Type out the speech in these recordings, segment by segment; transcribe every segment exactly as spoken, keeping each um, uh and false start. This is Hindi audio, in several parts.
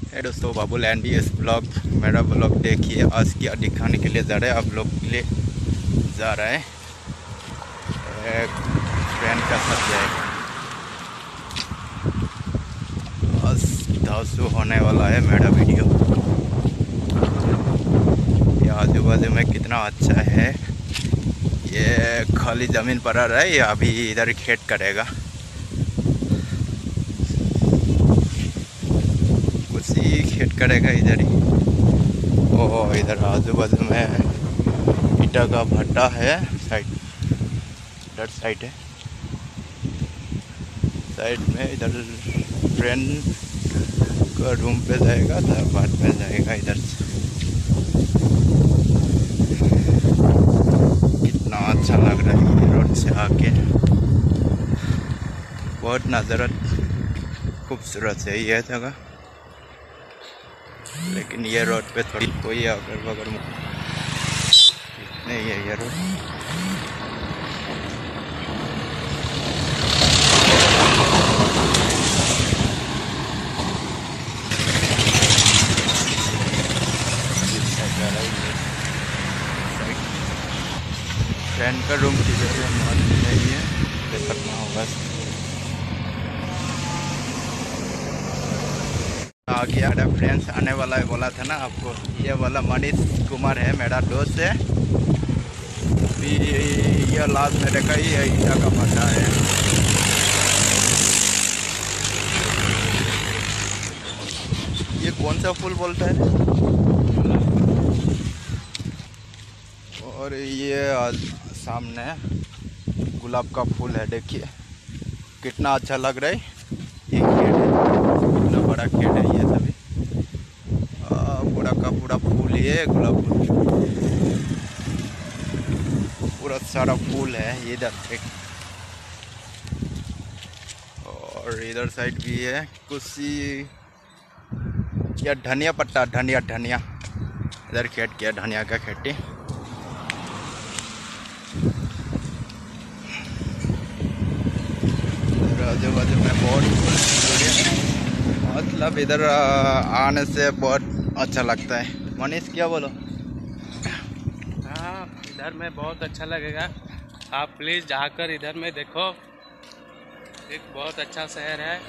है दोस्तों, बाबू लैंड भी इस ब्लॉग मेरा ब्लॉग देखिए। आज क्या दिखाने के लिए जा रहा है, आप लोग के लिए जा रहा है। एक फ्रेंड का साथ जाएगा। आज धासु होने वाला है मेरा वीडियो। ये आजू बाजू में कितना अच्छा है। ये खाली ज़मीन पड़ा रहा है, ये अभी इधर खेत करेगा। उसी खेत करेगा इधर ही। और इधर आजू बाजू में ईटा का भट्टा है। साइड इधर साइड है, साइड में इधर फ्रेंड का रूम पे जाएगा, बाद में जाएगा इधर से। कितना अच्छा लग रहा है ये रोड से आके, बहुत नज़ारा खूबसूरत है ये जगह। लेकिन ये रोड पे थोड़ी कोई अगर बगल नहीं है ये रोड। फ्रेंड का रूम किधर है मालूम नहीं है, देखना होगा। आ गया फ्रेंड्स, आने वाला है बोला था ना आपको। ये वाला मनीष कुमार है मेरा दोस्त है। अभी ये लास्ट में देखा ही है, ईटा का भट्टा है। ये कौन सा फूल बोलता है? और ये सामने गुलाब का फूल है, देखिए कितना अच्छा लग रहा है। एक खेत है, कितना बड़ा खेत है ये सभी। पूरा का पूरा फूल ही है, गुलाब पूरा सारा फूल है इधर पे। और इधर साइड भी है कुछ या धनिया पत्ता, धनिया धनिया इधर खेत किया, धनिया का खेती। आजू बाजू में बहुत मतलब इधर आने से बहुत अच्छा लगता है। मनीष क्या बोलो? हाँ, इधर में बहुत अच्छा लगेगा। आप प्लीज़ जाकर इधर में देखो, एक बहुत अच्छा शहर है।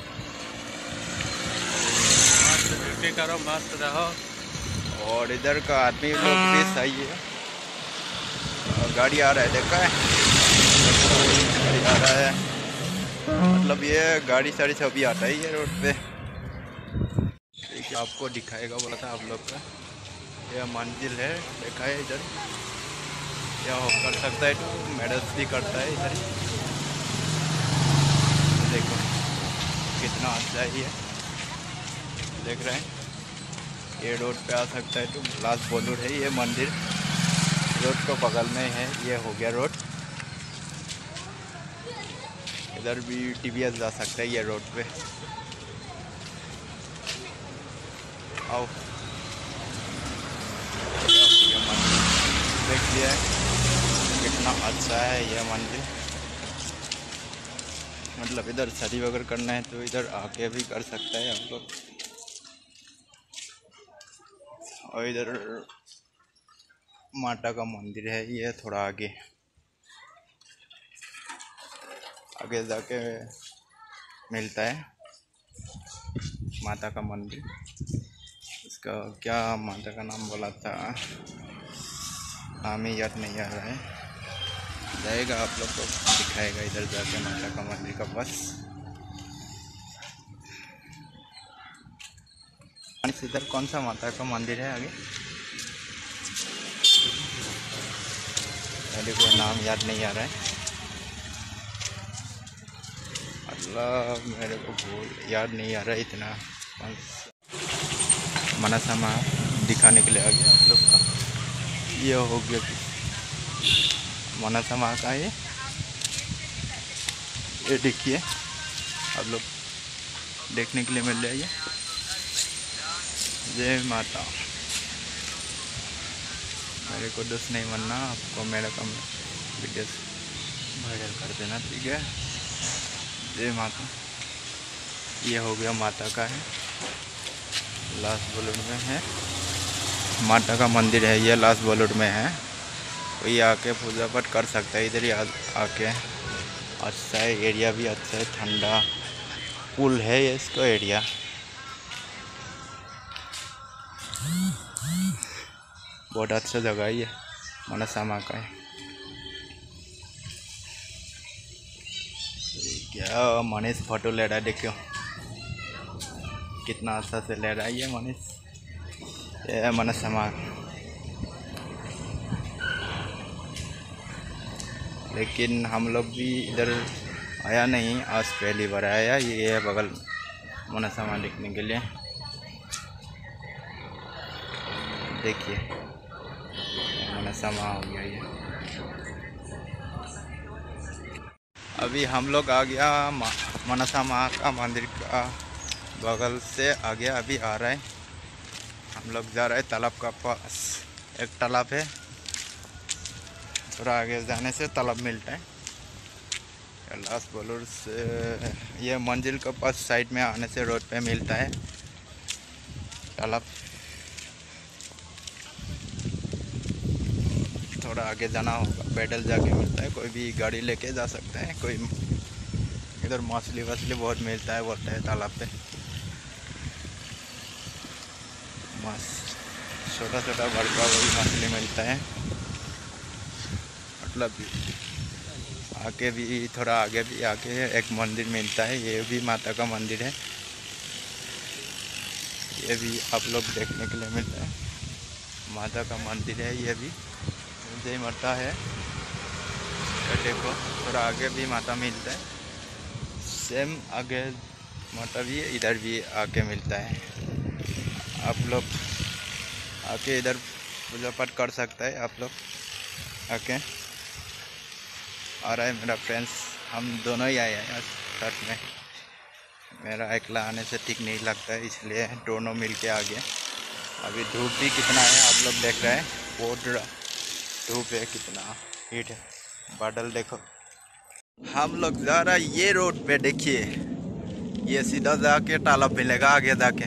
मस्त ड्यूटी करो, मस्त रहो। और इधर का आदमी लोग भी सही है। गाड़ी आ रहा है, देखा है गाड़ी आ रहा है। मतलब ये गाड़ी साड़ी सभी आता है ये रोड पे। आपको दिखाएगा बोला था आप लोग का। यह मंजिल है, देखा है इधर। यह कर सकता है तो मेडल्स भी करता है इधर। देखो कितना अच्छा ही है, देख रहे हैं। ये रोड पे आ सकता है तो लास्ट बॉलीवुड है ये मंदिर, रोड को बगल में है। ये हो गया रोड। इधर भी टीवीएस जा सकता है ये रोड पे। आओ देख लिया कितना अच्छा है ये मंदिर। मतलब इधर शादी वगैरह करना है तो इधर आके भी कर सकता है हम लोग। और इधर माता का मंदिर है, ये थोड़ा आगे आगे जाके मिलता है माता का मंदिर। इसका क्या माता का नाम बोला था, नाम ही याद नहीं आ रहा है। जाएगा आप लोग को दिखाएगा इधर जाके माता का मंदिर का बस। इधर कौन सा माता का मंदिर है आगे, मेरे को नाम याद नहीं आ रहा है। मतलब मेरे को भूल याद नहीं आ रहा है इतना। मनसामा दिखाने के लिए आ गया आप लोग का। ये हो गया मनसामा का है। ये देखिए आप लोग देखने के लिए मिल जाएगा। जय माता। मेरे को दोस्त नहीं बनना, आपको मेरा कम वीडियो वायरल कर देना, ठीक है। जय माता। ये हो गया माता का है। लास्ट बॉलीवुड में है माता का मंदिर है, ये लास्ट बॉलीवुड में है। कोई आके पूजा पाठ कर सकता है इधर ही आ, आके। अच्छा है, एरिया भी अच्छा है, ठंडा पुल है ये इसका एरिया। बहुत अच्छा जगह है ये, मनसामा का है। क्या मनीष फोटो ले रहा है, देखियो कितना अच्छा से ले रहा है ये मनीष। ये मनसामा, लेकिन हम लोग भी इधर आया नहीं, आज पहली बार आया। ये है बगल मनसामा देखने के लिए। देखिए मनसामा हो गया ये। अभी हम लोग आ गया मनसामा का मंदिर का बगल से आ गया। अभी आ रहा है, हम लोग जा रहे हैं तालाब का पास। एक तालाब है, थोड़ा आगे जाने से तालाब मिलता है। लास्ट बॉलीवुड से ये मंजिल के पास साइड में आने से रोड पे मिलता है तालाब। थोड़ा आगे जाना होगा, पैदल जाके मिलता है। कोई भी गाड़ी लेके जा सकते हैं। कोई इधर मछली वछली बहुत मिलता है बोलते हैं तालाब पे। मछ छोटा छोटा बड़का वही मछली मिलता है। मतलब आगे भी थोड़ा आगे भी आके एक मंदिर मिलता है, ये भी माता का मंदिर है। ये भी आप लोग देखने के लिए मिलता है, माता का मंदिर है ये भी। जय माता है, देखो थोड़ा आगे भी माता मिलता है। सेम आगे माता भी है, इधर भी आके मिलता है। आप लोग आके इधर पूजा पाठ कर सकता है। आप लोग आके आ रहा है मेरा फ्रेंड्स, हम दोनों ही आए हैं साथ में। मेरा अकेला आने से ठीक नहीं लगता है, इसलिए दोनों मिल के आ गए। अभी धूप भी कितना है आप लोग देख रहे हैं, बहुत धूप है, कितना हीट है। बादल देखो। हम लोग जा रहा है ये रोड पे, देखिए ये सीधा जाके तालाब मिलेगा आगे जाके।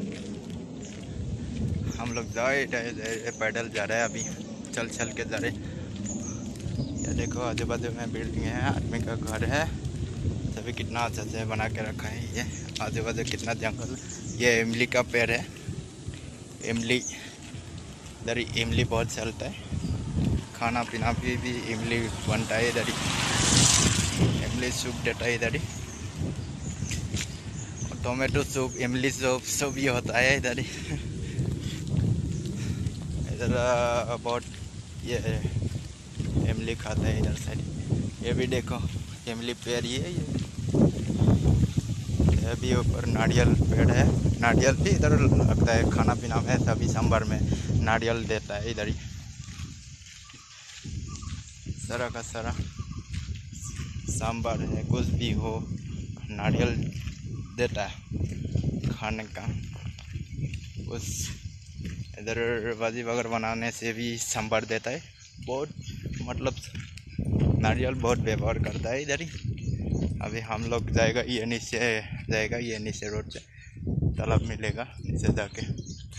हम लोग जाए पैदल जा रहे हैं, अभी चल चल के जा रहे। ये देखो आजू बाजू में बिल्डिंग है, आदमी का घर है, सभी कितना अच्छा से बना के रखा है। ये आजू बाजू कितना जंगल। ये इमली का पेड़ है, इमली इधर इमली बहुत चलता है। खाना पीना भी, भी इमली बनता है इधर ही। इमली सूप देता है इधर ही, टोमेटो सूप, इमली सूप सब ये होता है इधर ही। इधर बहुत ये इमली खाता है इधर साइड। ये भी देखो इमली पेड़ ही है ये। ये भी ऊपर नारियल पेड़ है, नारियल भी इधर लगता है खाना पीना में, सभी सांभर में नारियल देता है इधर ही। सारा का सारा सांभर है, कुछ भी हो नारियल देता है खाने का। उस इधर भाजी वगैरह बनाने से भी सांभर देता है। बहुत मतलब नारियल बहुत व्यवहार करता है इधर ही। अभी हम लोग जाएगा ये नीचे जाएगा, ये नीचे रोड से तालाब मिलेगा, नीचे जाके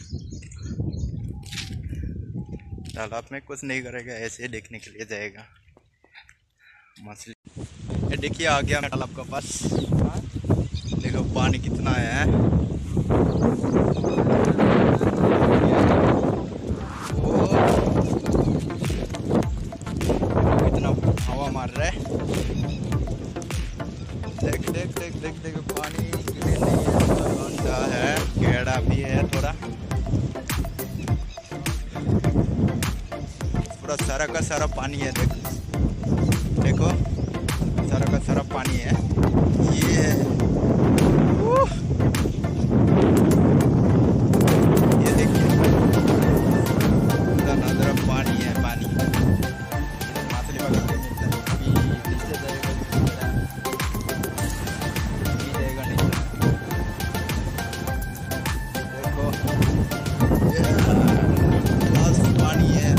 तालाब में कुछ नहीं करेगा, ऐसे ही देखने के लिए जाएगा मछली। ये देखिए आ गया तालाब का पास, देखो पानी कितना है। कितना हवा मार रहा है, देख देख देख देख देख पानी क्लीन नहीं है, गंदा है, गहरा भी है थोड़ा। पूरा सारा का सारा पानी है, देखो देखो सारा का सारा पानी है। ये ये देखिए नजर पानी है, पानी मछली वगैरह मिलता है। अभी नीचे जाएगा, अभी जाएगा नीचे। देखो ये लास्ट पानी है,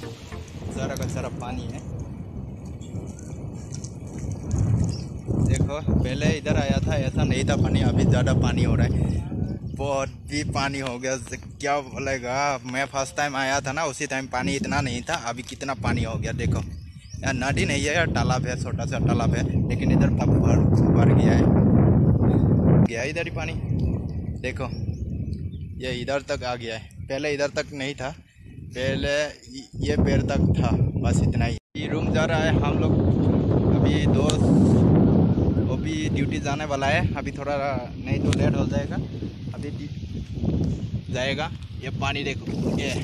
सारा का सारा पानी है। देखो देखो पहले इधर आया था ऐसा नहीं था पानी, अभी ज़्यादा पानी हो रहा है, बहुत भी पानी हो गया। क्या बोलेगा, मैं फर्स्ट टाइम आया था ना उसी टाइम पानी इतना नहीं था, अभी कितना पानी हो गया देखो। यार नदी नहीं है यार, तालाब है, छोटा सा तालाब है, लेकिन इधर भर भर गया है, गया इधर ही पानी देखो, ये इधर तक आ गया है, पहले इधर तक नहीं था, पहले ये पैर तक था, बस इतना ही। रूम जा रहा है हम लोग, अभी दोस्त वो भी ड्यूटी जाने वाला है, अभी थोड़ा नहीं तो लेट हो जाएगा, अभी जाएगा। ये पानी देखो, ये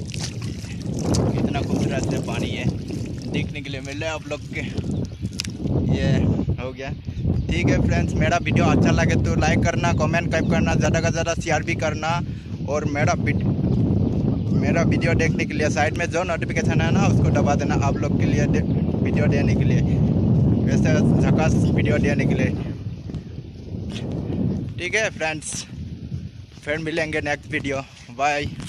कितना खूबसूरत है पानी है, देखने के लिए मिल रहा है आप लोग के। ये हो गया, ठीक है फ्रेंड्स, मेरा वीडियो अच्छा लगे तो लाइक करना, कमेंट टाइप करना, ज़्यादा से ज़्यादा शेयर भी करना, और मेरा मेरा वीडियो देखने के लिए साइड में जो नोटिफिकेशन है ना उसको दबा देना, आप लोग के लिए वीडियो देने के लिए, वैसे झकास वीडियो देने के लिए। ठीक है फ्रेंड्स, फिर मिलेंगे नेक्स्ट वीडियो, बाय।